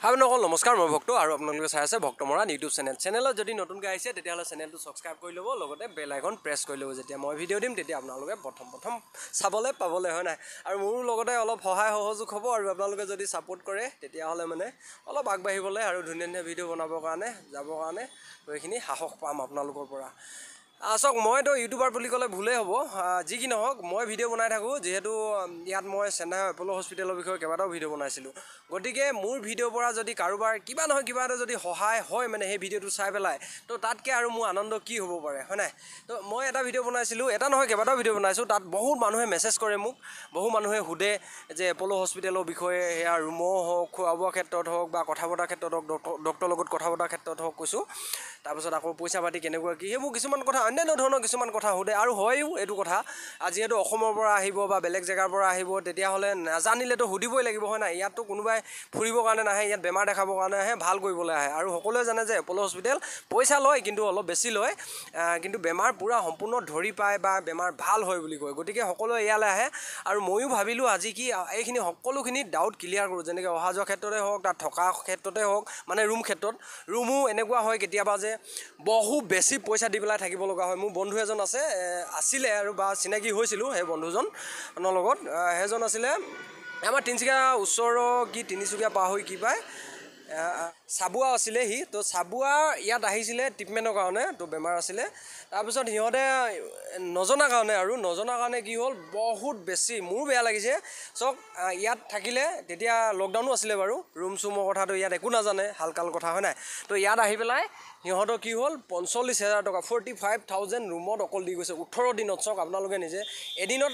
আপোনালোকক নমস্কাৰ মই ভক্ত আৰু আপোনালোকে চাই আছে ভক্তমৰা ইউটিউব চেনেলত যদি নতুনকৈ আহিছে তেতিয়াহ'লে চেনেলটো ছাবস্ক্ৰাইব কৰি ল'ব লগতে বেল আইকন প্ৰেছ কৰি ল'ব যেতিয়া মই ভিডিঅ' দিম তেতিয়া আপোনালোকে প্ৰথম চাবলৈ পাবলৈ হয় নাই আৰু মোৰ লগতে অলপ সহায় সহযোগ হ'ব আৰু আপোনালোকে যদি ছাপোৰ্ট কৰে তেতিয়াহ'লে মানে অলপ আগবাঢ়িবলৈ আৰু ধুনীয়া ভিডিঅ' বনাবৰ কাৰণে যাবৰ কাৰণে এইখিনি সাহস পাম আপোনালোকৰ পৰা চাওক মইতো ইউটিউবাৰ বুলি ক'লে ভুলেই হ'ব যি কি নহওক মই ভিডিঅ' বনাই থাকোঁ যিহেতু ইয়াত মই চেন্নাই এপ'ল' হস্পিটেলৰ বিষয়ে কেইবাটাও ভিডিঅ' বনাইছিলোঁ গতিকে মোৰ ভিডিঅ'ৰ পৰা যদি কাৰোবাৰ কিবা নহয় কিবা এটা যদি সহায় হয় মানে সেই ভিডিঅ'টো চাই পেলাই তো তাতকৈ আৰু মোৰ আনন্দ কি হ'ব পাৰে হয় নাই তো মই এটা ভিডিঅ' বনাইছিলোঁ এটা নহয় কেইবাটাও ভিডিঅ' বনাইছোঁ তাত বহুত মানুহে মেছেজ কৰে মোক বহু মানুহে সোধে যে এপ'ল' হস্পিটেলৰ বিষয়ে সেয়া ৰুমৰ হওক খোৱা বোৱাৰ ক্ষেত্ৰত হওক বা কথা পতাৰ ক্ষেত্ৰত হওক ডক্টৰৰ লগত কথা পতাৰ ক্ষেত্ৰত হওক কৈছোঁ তাৰপিছত আকৌ পইচা পাতি কেনেকুৱা কি সেইবোৰ কিছুমান কথা অন্যান্য ধৰণৰ কিছুমান কথা সোধে আৰু হয়ও এইটো কথা যিহেতু অসমৰ পৰা আহিব বা বেলেগ জেগাৰ পৰা আহিব তেতিয়াহ'লে নাজানিলেতো সুধিবই লাগিব হয় নাই ইয়াততো কোনোবাই ফুৰিবৰ কাৰণে নাহে ইয়াত বেমাৰ দেখাবৰ কাৰণে আহে ভাল কৰিবলৈ আহে আৰু সকলোৱে জানে যে এপ'ল' হস্পিটেল পইচা লয় কিন্তু অলপ বেছি লয় কিন্তু বেমাৰ পূৰা সম্পূৰ্ণ ধৰি পায় বা বেমাৰ ভাল হয় বুলি কয় গতিকে সকলোৱে ইয়ালৈ আহে আৰু ময়ো ভাবিলোঁ আজি কি এইখিনি সকলোখিনি ডাউট ক্লিয়াৰ কৰোঁ যেনেকৈ অহা যোৱা ক্ষেত্ৰতে হওক তাত থকা ক্ষেত্ৰতে হওক মানে ৰুমো এনেকুৱা হয় কেতিয়াবা যে বহু বেছি পইচা দি পেলাই থাকিব লগা হয় মোৰ বন্ধু এজন আছিলে আৰু বা চিনাকি হৈছিলোঁ সেই বন্ধুজনৰ লগত সেইজন আছিলে আমাৰ তিনিচুকীয়া ওচৰৰ কি তিনিচুকীয়া পাৰ হৈ কি পায় চাবুৱা আছিলে সি তো চাবুৱা ইয়াত আহিছিলে ট্ৰিটমেণ্টৰ কাৰণে তো বেমাৰ আছিলে তাৰপিছত সিহঁতে নজনা কাৰণে কি হ'ল বহুত বেছি মোৰ বেয়া লাগিছে চক ইয়াত থাকিলে তেতিয়া লকডাউনো আছিলে বাৰু ৰুম চুমৰ কথাটো ইয়াত একো নাজানে হালকাল কথা হয় নাই তো ইয়াত আহি পেলাই সিহঁতৰ কি হ'ল 45,000 টকা 45,000 ৰুমত অকল দি গৈছে 18 দিনত চক আপোনালোকে নিজে এদিনত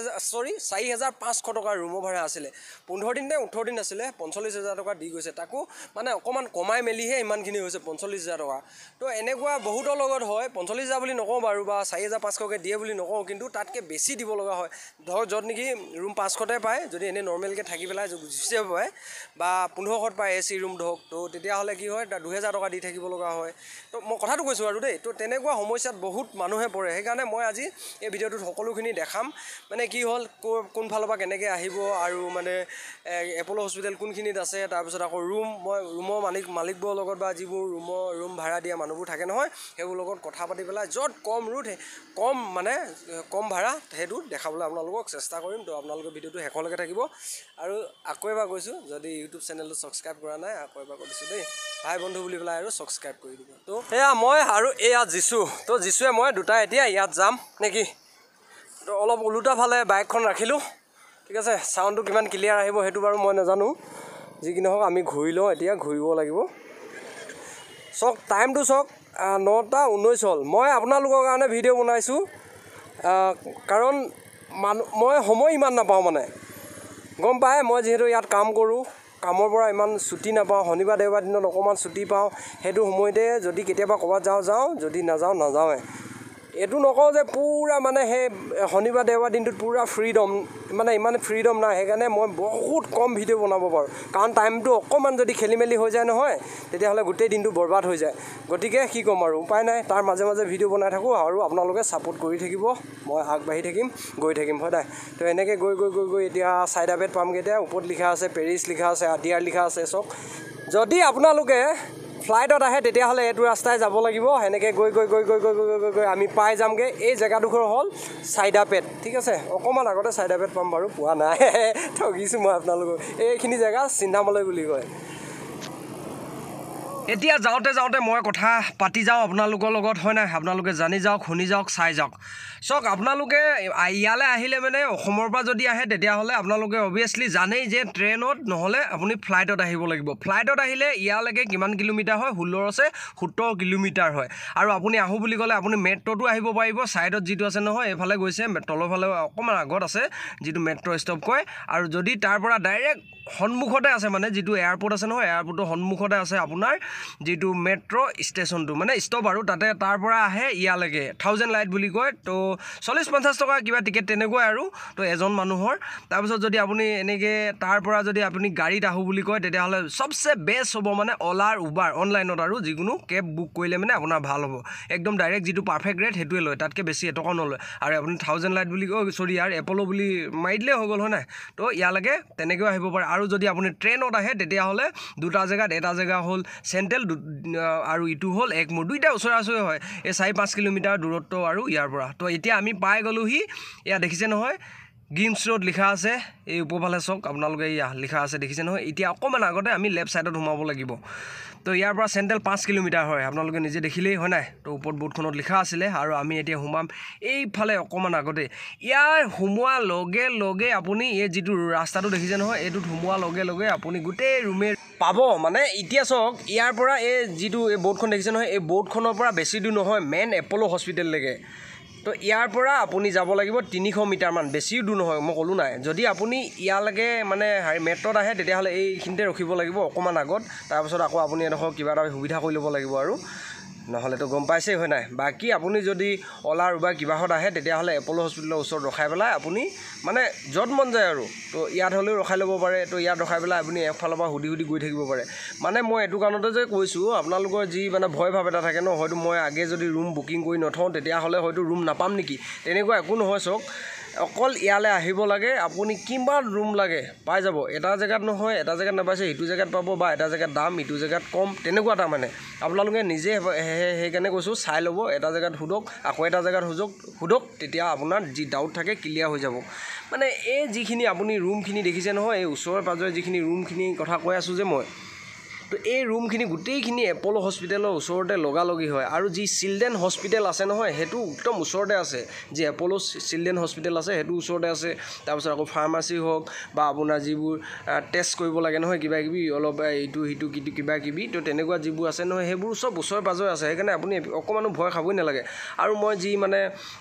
4,500 টকাৰ ৰুমৰ ভাড়া আছিলে 15 দিন নে 18 দিন আছিলে 45,000 টকা দি গৈছে তাকো মানে অকণমান কমাই মেলিহে ইমানখিনি হৈছে 45,000 টকা তো এনেকুৱা বহুতৰ লগত হয় 45,000 বুলি নকওঁ বাৰু বা 4,500কৈ দিয়ে বুলি নকওঁ কিন্তু তাতকৈ বেছি দিব লগা হয় ধৰক য'ত নেকি ৰুম 500তে পায় যদি এনেই নৰ্মেলকৈ থাকি পেলাই গুচি যাব পাৰে বা 1500ত পায় এ চি ৰুম ধৰক তো তেতিয়াহ'লে কি হয় 2,000 টকা দি থাকিব লগা হয় তো মই কথাটো কৈছোঁ আৰু দেই তো তেনেকুৱা সমস্যাত বহুত মানুহে পৰে সেইকাৰণে মই আজি এই ভিডিঅ'টোত সকলোখিনি দেখাম মানে কি হ'ল কোনফালৰ পৰা কেনেকৈ আহিব আৰু মানে এপ'ল' হস্পিটেল কোনখিনিত আছে তাৰপিছত আকৌ মই ৰুমৰ মালিকবোৰৰ লগত বা যিবোৰ ৰুম ভাড়া দিয়া মানুহবোৰ থাকে নহয় সেইবোৰ লগত কথা পাতি পেলাই য'ত কম ভাড়া সেইটো দেখাবলৈ আপোনালোকক চেষ্টা কৰিম তো আপোনালোকৰ ভিডিঅ'টো শেষলৈকে থাকিব আৰু আকৌ এবাৰ কৈছোঁ যদি ইউটিউব চেনেলটো ছাবস্ক্ৰাইব কৰা নাই আকৌ এবাৰ কৈ দিছোঁ দেই ভাই বন্ধু বুলি পেলাই আৰু ছাবস্ক্ৰাইব কৰি দিব তো এয়া মই আৰু এয়া যিছু তো যিছুৱে মই দুটা এতিয়া ইয়াত যাম নেকি তো অলপ ওলোটা ফালে বাইকখন ৰাখিলোঁ ঠিক আছে চাউণ্ডটো কিমান ক্লিয়াৰ আহিব সেইটো বাৰু মই নাজানো যি কি নহওক আমি ঘূৰি লওঁ এতিয়া ঘূৰিব লাগিব চাওক টাইমটো চাওক 9:19 হ'ল মই আপোনালোকৰ কাৰণে ভিডিঅ' বনাইছোঁ কাৰণ মই সময় ইমান নাপাওঁ মানে গম পায় মই যিহেতু ইয়াত কাম কৰোঁ কামৰ পৰা ইমান ছুটি নাপাওঁ শনিবাৰ দেওবাৰ দিনত অকণমান ছুটি পাওঁ সেইটো সময়তে যদি কেতিয়াবা ক'ৰবাত যাওঁ যদি নাযাওঁৱে এইটো নকওঁ যে পূৰা মানে সেই শনিবাৰ দেওবাৰ দিনটোত পূৰা ফ্ৰীডম মানে ইমান ফ্ৰীডম নাই সেইকাৰণে মই বহুত কম ভিডিঅ' বনাব পাৰোঁ কাৰণ টাইমটো অকণমান যদি খেলি মেলি হৈ যায় নহয় তেতিয়াহ'লে গোটেই দিনটো বৰবাদ হৈ যায় গতিকে কি ক'ম আৰু উপায় নাই তাৰ মাজে ভিডিঅ' বনাই থাকোঁ আৰু আপোনালোকে ছাপোৰ্ট কৰি থাকিব মই আগবাঢ়ি থাকিম গৈ থাকিম হয় নাই তো এনেকৈ গৈ এতিয়া চাইডাবেত পামগৈ এতিয়া ওপৰত লিখা আছে পেৰিছ লিখা আছে আদিয়াৰ লিখা আছে চব যদি আপোনালোকে ফ্লাইটত আহে তেতিয়াহ'লে এইটো ৰাস্তাই যাব লাগিব সেনেকৈ গৈ আমি পাই যামগৈ এই জেগাডোখৰ হ'ল চাইডাপেট ঠিক আছে অকণমান আগতে চাইডাপেট পাম বাৰু পোৱা নাই ঠগিছোঁ মই আপোনালোকক এইখিনি জেগা চিন্তামলৈ বুলি কয় এতিয়া যাওঁতে মই কথা পাতি যাওঁ আপোনালোকৰ লগত হয় নাই আপোনালোকে জানি যাওক শুনি যাওক চাই যাওক চাওক আপোনালোকে ইয়ালৈ আহিলে মানে অসমৰ পৰা যদি আহে তেতিয়াহ'লে আপোনালোকে অভিয়াছলি জানেই যে ট্ৰেইনত নহ'লে আপুনি ফ্লাইটত আহিব লাগিব ফ্লাইটত আহিলে ইয়ালৈকে কিমান কিলোমিটাৰ হয় 17 কিলোমিটাৰ হয় আৰু আপুনি আহোঁ বুলি ক'লে আপুনি মেট্ৰ'টো আহিব পাৰিব ছাইডত যিটো আছে নহয় এইফালে গৈছে তলৰ ফালে অকণমান আগত আছে যিটো মেট্ৰ' ষ্টপ কয় আৰু যদি তাৰ পৰা ডাইৰেক্ট সন্মুখতে আছে মানে যিটো এয়াৰপৰ্ট আছে নহয় এয়াৰপৰ্টৰ সন্মুখতে আছে আপোনাৰ যিটো মেট্ৰ' ষ্টেচনটো মানে ষ্টপ আৰু তাতে তাৰ পৰা আহে ইয়ালৈকে 1000 লাইট বুলি কয় তো 40-50 টকা কিবা টিকেট তেনেকুৱাই আৰু তো এজন মানুহৰ তাৰপিছত যদি আপুনি এনেকৈ তাৰ পৰা যদি আপুনি গাড়ীত আহোঁ বুলি কয় তেতিয়াহ'লে চবচে বেষ্ট হ'ব মানে অ'লাৰ উবাৰ অনলাইনত আৰু যিকোনো কেব বুক কৰিলে মানে আপোনাৰ ভাল হ'ব একদম ডাইৰেক্ট যিটো পাৰফেক্ট ৰেট সেইটোৱে লয় তাতকৈ বেছি এটকাও নলয় আৰু আপুনি 1000 লাইট বুলি এপ'ল' বুলি মাৰি দিলেই হৈ গ'ল হয় নাই তো ইয়ালৈকে তেনেকৈও আহিব পাৰে আৰু যদি আপুনি ট্ৰেইনত আহে তেতিয়াহ'লে দুটা জেগাত এটা জেগা হ'ল চেণ্ট্ৰেল আৰু ইটো হ'ল একমুৰ দুইটা ওচৰা ওচৰি হয় এই 4-5 কিলোমিটাৰ দূৰত্ব আৰু ইয়াৰ পৰা তো এতিয়া আমি পাই গ'লোহি এয়া দেখিছে নহয় গ্ৰীমছ ৰোড লিখা আছে এই ওপৰফালে চাওক আপোনালোকে ইয়া লিখা আছে দেখিছে নহয় এতিয়া অকণমান আগতে আমি লেফ্ট ছাইডত সোমাব লাগিব তো ইয়াৰ পৰা চেণ্ট্ৰেল 5 কিলোমিটাৰ হয় আপোনালোকে নিজে দেখিলেই হয় নাই তো ওপৰত বোৰ্ডখনত লিখা আছিলে আৰু আমি এতিয়া সোমাম এইফালে অকণমান আগতে ইয়াৰ সোমোৱাৰ লগে লগে আপুনি এই যিটো ৰাস্তাটো দেখিছে নহয় এইটোত সোমোৱাৰ লগে লগে আপুনি গোটেই ৰুমে পাব মানে এতিয়া চাওক ইয়াৰ পৰা এই যিটো এই বোৰ্ডখন দেখিছে নহয় এই বোৰ্ডখনৰ পৰা বেছি দূৰ নহয় মেইন এপ'ল' হস্পিটেললৈকে তো ইয়াৰ পৰা আপুনি যাব লাগিব 300 মিটাৰমান বেছিও দূৰ নহয় মই ক'লোঁ নাই যদি আপুনি ইয়ালৈকে মানে মেট্ৰত আহে তেতিয়াহ'লে এইখিনিতে ৰখিব লাগিব অকণমান আগত তাৰপিছত আকৌ আপুনি এডোখৰ কিবা এটা সুবিধা কৰি ল'ব লাগিব আৰু নহ'লেতো গম পাইছেই হয় নাই বাকী আপুনি যদি অলাৰ বা কিবাহত আহে তেতিয়াহ'লে এপ'ল' হস্পিটেলৰ ওচৰত ৰখাই পেলাই আপুনি মানে য'ত মন যায় আৰু তো ইয়াত হ'লেও ৰখাই ল'ব পাৰে তো ইয়াত ৰখাই পেলাই আপুনি এফালৰ পৰা সুধি গৈ থাকিব পাৰে মানে মই এইটো কাৰণতে যে কৈছোঁ আপোনালোকৰ যি মানে ভয় ভাৱ এটা থাকে ন হয়তো মই আগে যদি ৰুম বুকিং কৰি নথওঁ তেতিয়াহ'লে হয়তো ৰুম নাপাম নেকি তেনেকুৱা একো নহয় চাওক অকল ইয়ালৈ আহিব লাগে আপুনি কিমান ৰুম লাগে পাই যাব এটা জেগাত নহয় এটা জেগাত নাপাইছে ইটো জেগাত পাব বা এটা জেগাত দাম ইটো জেগাত কম তেনেকুৱা তাৰমানে আপোনালোকে নিজে সেইকাৰণে কৈছোঁ চাই ল'ব এটা জেগাত সোধক আকৌ এটা জেগাত সোধক তেতিয়া আপোনাৰ যি ডাউট থাকে ক্লিয়াৰ হৈ যাব মানে এই যিখিনি আপুনি ৰুমখিনি দেখিছে নহয় এই ওচৰে পাজৰে যিখিনি ৰুমখিনি কথা কৈ আছোঁ যে মই তো এই ৰুমখিনি গোটেইখিনি এপ'ল' হস্পিটেলৰ ওচৰতে লগালগি হয় আৰু যি চিলড্ৰেন হস্পিটেল আছে নহয় সেইটো একদম ওচৰতে আছে যি এপ'ল' চিলড্ৰেন হস্পিটেল আছে সেইটো ওচৰতে আছে তাৰপিছত আকৌ ফাৰ্মাচী হওক বা আপোনাৰ যিবোৰ টেষ্ট কৰিব লাগে নহয় কিবা কিবি অলপ ইটো সিটো কিবা কিবি তো তেনেকুৱা যিবোৰ আছে নহয় সেইবোৰ চব ওচৰে পাজৰে আছে সেইকাৰণে আপুনি অকণমানো ভয় খাবই নালাগে আৰু মই যি মানে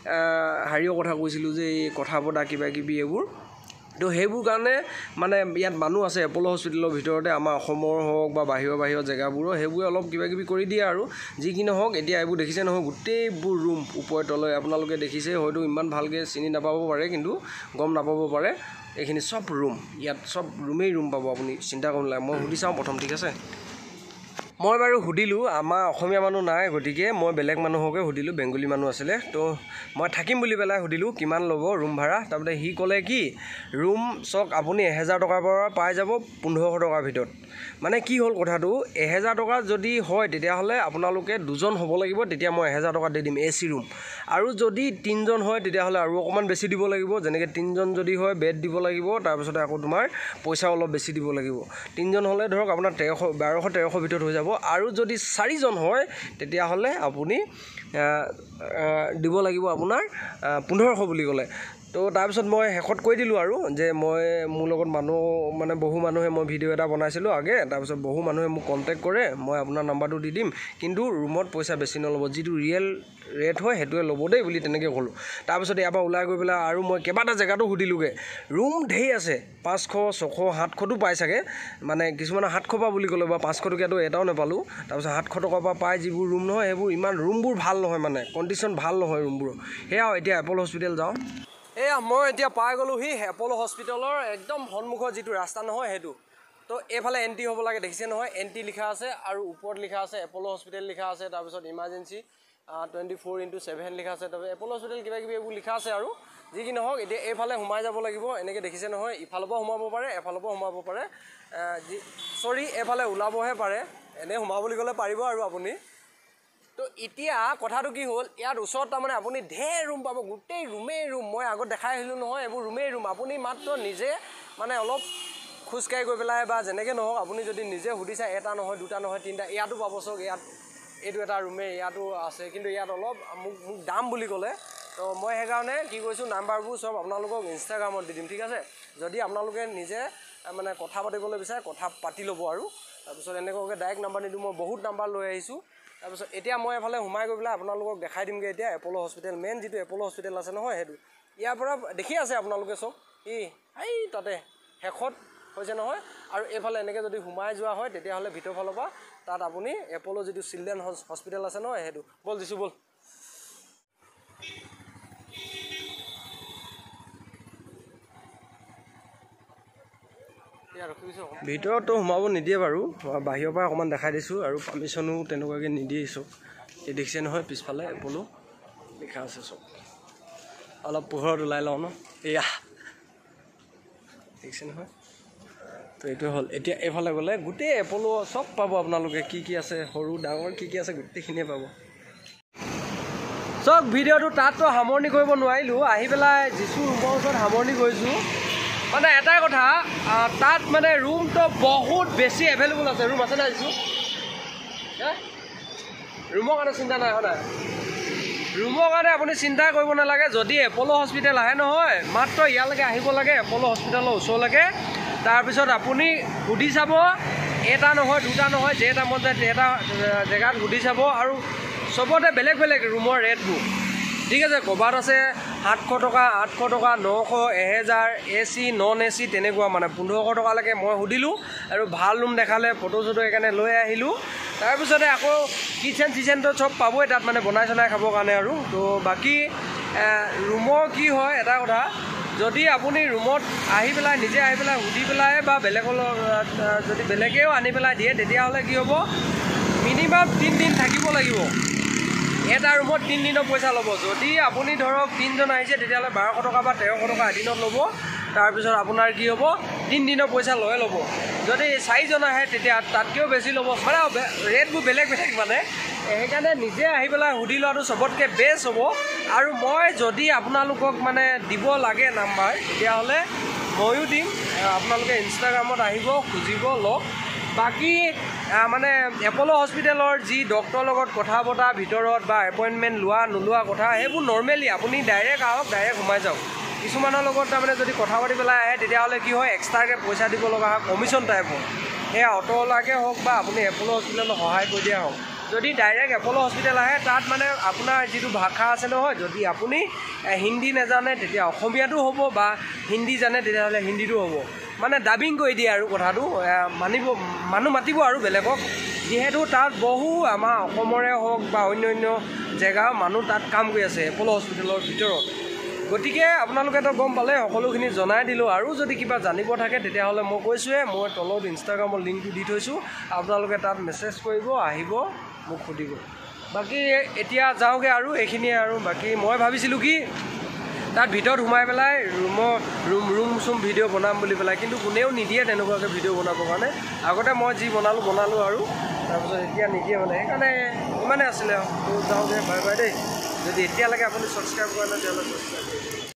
হেৰিৰ কথা কৈছিলোঁ যে এই কথা পতা কিবা কিবি এইবোৰ তো সেইবোৰ কাৰণে মানে ইয়াত মানুহ আছে এপ'ল' হস্পিটেলৰ ভিতৰতে আমাৰ অসমৰ হওক বা বাহিৰৰ জেগাবোৰো সেইবোৰে অলপ কিবা কিবি কৰি দিয়ে আৰু যি কি নহওক এতিয়া এইবোৰ দেখিছে নহয় গোটেইবোৰ ৰুম ওপৰে তলৈ আপোনালোকে দেখিছে হয়তো ইমান ভালকৈ চিনি নাপাব পাৰে কিন্তু গম নাপাব পাৰে এইখিনি চব ৰুম ইয়াত চব ৰুমেই ৰুম পাব আপুনি চিন্তা কৰিব নালাগে মই সুধি চাওঁ প্ৰথম ঠিক আছে মই বাৰু সুধিলোঁ আমাৰ অসমীয়া মানুহ নাই গতিকে মই বেলেগ মানুহকে সুধিলোঁ বেংগলী মানুহ আছিলে তো মই থাকিম বুলি পেলাই সুধিলোঁ কিমান ল'ব ৰুম ভাড়া তাৰপিছত সি ক'লে কি ৰুম চাওক আপুনি 1000 টকাৰ পৰা পাই যাব 1500 টকাৰ ভিতৰত মানে কি হ'ল কথাটো 1000 টকা যদি হয় তেতিয়াহ'লে আপোনালোকে দুজন হ'ব লাগিব তেতিয়া মই 1000 টকা দি দিম AC ৰুম আৰু যদি 3জন হয় তেতিয়াহ'লে আৰু অকণমান বেছি দিব লাগিব যেনেকৈ 3জন যদি হয় বেড দিব লাগিব তাৰপিছতে আকৌ তোমাৰ পইচা অলপ বেছি দিব লাগিব 3জন হ'লে ধৰক আপোনাৰ 1200-1300 ভিতৰত হৈ যাব আৰু যদি 4জন হয় তেতিয়াহ'লে আপুনি দিব লাগিব আপোনাৰ 1500 বুলি ক'লে তো তাৰপিছত মই শেষত কৈ দিলোঁ আৰু যে মই মোৰ লগত মানুহ মানে বহু মানুহে মই ভিডিঅ' এটা বনাইছিলোঁ আগে তাৰপিছত বহু মানুহে মোক কণ্টেক্ট কৰে মই আপোনাৰ নাম্বাৰটো দি দিম কিন্তু ৰুমত পইচা বেছি নল'ব যিটো ৰিয়েল ৰেট হয় সেইটোৱে ল'ব দেই বুলি তেনেকৈ ক'লোঁ তাৰপিছত ইয়াৰ পৰা ওলাই গৈ পেলাই আৰু মই কেইবাটা জেগাতো সুধিলোঁগৈ ৰুম ঢেৰ আছে 500 600 700টো পাই চাগে মানে কিছুমানে 700 পৰা বুলি ক'লে বা 500 টকীয়াটো এটাও নাপালোঁ তাৰপিছত 700 টকাৰ পৰা পাই যিবোৰ ৰুম নহয় সেইবোৰ ইমান ৰুমবোৰ ভাল নহয় মানে কণ্ডিশ্যন ভাল নহয় ৰুমবোৰ সেয়াও এতিয়া এপ'ল' হস্পিটেল যাওঁ এয়া মই এতিয়া পাই গ'লোহি এপ'ল' হস্পিটেলৰ একদম সন্মুখৰ যিটো ৰাস্তা নহয় সেইটো তো এইফালে এণ্ট্ৰি হ'ব লাগে দেখিছে নহয় এণ্ট্ৰি লিখা আছে আৰু ওপৰত লিখা আছে এপ'ল' হস্পিটেল লিখা আছে তাৰপিছত ইমাৰ্জেঞ্চি 24/7 লিখা আছে তাৰপিছত এপ'ল' হস্পিটেল কিবা কিবি এইবোৰ লিখা আছে আৰু যি কি নহওক এতিয়া এইফালে সোমাই যাব লাগিব এনেকৈ দেখিছে নহয় ইফালৰ পৰা সোমাব পাৰে এফালৰ পৰা সোমাব পাৰে এইফালে ওলাবহে পাৰে এনেই সোমাব বুলি ক'লে পাৰিব আৰু আপুনি তো এতিয়া কথাটো কি হ'ল ইয়াত ওচৰত তাৰমানে আপুনি ঢেৰ ৰুম পাব গোটেই ৰুমেই ৰুম মই আগত দেখাই আহিলোঁ নহয় এইবোৰ ৰুমেই ৰুম আপুনি মাত্ৰ নিজে মানে অলপ খোজকাঢ়ি গৈ পেলাই বা যেনেকৈ নহওক আপুনি যদি নিজে সুধিছে এটা নহয় দুটা নহয় তিনিটা ইয়াতো পাব চাওক ইয়াত এইটো এটা ৰুমেই ইয়াতো আছে কিন্তু ইয়াত অলপ মোক দাম বুলি ক'লে তো মই সেইকাৰণে কি কৈছোঁ নাম্বাৰবোৰ চব আপোনালোকক ইনষ্টাগ্ৰামত দি দিম ঠিক আছে যদি আপোনালোকে নিজে মানে কথা পাতিবলৈ বিচাৰে কথা পাতি ল'ব আৰু তাৰপিছত এনেকুৱাকৈ ডাইৰেক্ট নাম্বাৰ নিদিওঁ মই বহুত নাম্বাৰ লৈ আহিছোঁ তাৰপিছত এতিয়া মই এফালে সোমাই গৈ পেলাই আপোনালোকক দেখাই দিমগৈ এতিয়া এপ'ল' হস্পিটেল মেইন যিটো এপ'ল' হস্পিটেল আছে নহয় সেইটো ইয়াৰ পৰা দেখি আছে আপোনালোকে চব এই তাতে শেষত হৈছে নহয় আৰু এইফালে এনেকৈ যদি সোমাই যোৱা হয় তেতিয়াহ'লে ভিতৰ ফালৰ পৰা তাত আপুনি এপ'ল' যিটো চিলড্ৰেন হস্পিটেল আছে নহয় সেইটো বল দিছোঁ বল ভিতৰততো সোমাব নিদিয়ে বাৰু বাহিৰৰ পৰা অকণমান দেখাই দিছোঁ আৰু পাৰ্মিশ্যনো তেনেকুৱাকৈ নিদিয়ে চব এই দেখিছে নহয় পিছফালে এপ'ল' লিখা আছে চব অলপ পোহৰত ওলাই লওঁ ন এয়া দেখিছে নহয় তো এইটো হ'ল এতিয়া এফালে গ'লে গোটেই এপলো চব পাব আপোনালোকে কি আছে সৰু ডাঙৰ কি আছে গোটেইখিনিয়ে পাব চব ভিডিঅ'টো তাততো সামৰণি কৰিব নোৱাৰিলোঁ আহি পেলাই যিছু ৰুমৰ ওচৰত সামৰণি কৰিছোঁ মানে এটাই কথা তাত মানে ৰুমটো বহুত বেছি এভেইলেবল আছে ৰুম আছে নাই যিছু ৰুমৰ কাৰণে চিন্তা নাই হয় নাই ৰুমৰ কাৰণে আপুনি চিন্তা কৰিব নালাগে যদি এপলো হস্পিটেল আহে নহয় মাত্ৰ ইয়ালৈকে আহিব লাগে এপলো হস্পিটেলৰ ওচৰলৈকে তাৰপিছত আপুনি সুধি চাব এটা নহয় দুটা নহয় যেটা মন যায় এটা জেগাত সুধি চাব আৰু চবতে বেলেগ বেলেগ ৰুমৰ ৰেটবোৰ ঠিক আছে ক'ৰবাত আছে 700 টকা 800 টকা 900 1000 AC নন AC তেনেকুৱা মানে 1500 টকালৈকে মই সুধিলোঁ আৰু ভাল ৰুম দেখালে ফটো চটো সেইকাৰণে লৈ আহিলোঁ তাৰপিছতে আকৌ কিচেন চিচেনটো চব পাবই তাত মানে বনাই চনাই খাবৰ কাৰণে আৰু তো বাকী ৰুমৰ কি হয় এটা কথা যদি আপুনি ৰুমত আহি পেলাই নিজে আহি পেলাই সুধি পেলাই বা বেলেগৰ যদি বেলেগেও আনি পেলাই দিয়ে তেতিয়াহ'লে কি হ'ব মিনিমাম 3 দিন থাকিব লাগিব এটা ৰুমত 3 দিনৰ পইচা ল'ব যদি আপুনি ধৰক 3 জন আহিছে তেতিয়াহ'লে 1200 টকা বা 1300 টকা এদিনত ল'ব তাৰপিছত আপোনাৰ কি হ'ব 3 দিনৰ পইচা লৈ ল'ব যদি 4 জন আহে তেতিয়া তাতকৈও বেছি ল'ব মানে ৰেটবোৰ বেলেগ বেলেগ মানে সেইকাৰণে নিজে আহি পেলাই সুধি লোৱাটো চবতকৈ বেষ্ট হ'ব আৰু মই যদি আপোনালোকক মানে দিব লাগে নাম্বাৰ তেতিয়াহ'লে ময়ো দিম আপোনালোকে ইনষ্টাগ্ৰামত আহিব খুজিব লওক বাকী মানে এপলো হস্পিটেলৰ যি ডক্টৰৰ লগত কথা বতৰা ভিতৰত বা এপইণ্টমেণ্ট লোৱা নোলোৱা কথা সেইবোৰ নৰ্মেলি আপুনি ডাইৰেক্ট আহক ডাইৰেক্ট সোমাই যাওক কিছুমানৰ লগত তাৰমানে যদি কথা পাতি পেলাই আহে তেতিয়াহ'লে কি হয় এক্সট্ৰাকৈ পইচা দিব লগা হয় কমিশ্যন টাইপৰ সেয়া অট'লাকে হওক বা আপুনি এপলো হস্পিটেলত সহায় কৰি দিয়া হওক যদি ডাইৰেক্ট এপলো হস্পিটেল আহে তাত মানে আপোনাৰ যিটো ভাষা আছে নহয় যদি আপুনি হিন্দী নাজানে তেতিয়া অসমীয়াটো হ'ব বা হিন্দী জানে তেতিয়াহ'লে হিন্দীটো হ'ব মানে ডাবিং কৰি দিয়ে আৰু কথাটো মানুহ মাতিব আৰু বেলেগক যিহেতু তাত বহু আমাৰ অসমৰে হওক বা অন্য জেগাৰ মানুহ তাত কাম কৰি আছে এপলো হস্পিটেলৰ ভিতৰত গতিকে আপোনালোকেতো গম পালে সকলোখিনি জনাই দিলোঁ আৰু যদি কিবা জানিব থাকে তেতিয়াহ'লে মই কৈছোঁৱে মই তলত ইনষ্টাগ্ৰামৰ লিংকটো দি থৈছোঁ আপোনালোকে তাত মেছেজ কৰিব আহিব মোক সুধিব বাকী এতিয়া যাওঁগৈ আৰু এইখিনিয়ে আৰু বাকী মই ভাবিছিলোঁ কি তাত ভিতৰত সোমাই পেলাই ৰুম চুম ভিডিঅ' বনাম বুলি পেলাই কিন্তু কোনেও নিদিয়ে তেনেকুৱাকৈ ভিডিঅ' বনাবৰ কাৰণে আগতে মই যি বনালোঁ আৰু তাৰপিছত এতিয়া নিদিয়ে মানে সেইকাৰণে ইমানে আছিলে আৰু যাওঁগৈ বাই বাই দেই যদি এতিয়ালৈকে আপুনি ছাবস্ক্ৰাইব কৰা নাই তেতিয়াহ'লে ছাবস্ক্ৰাইব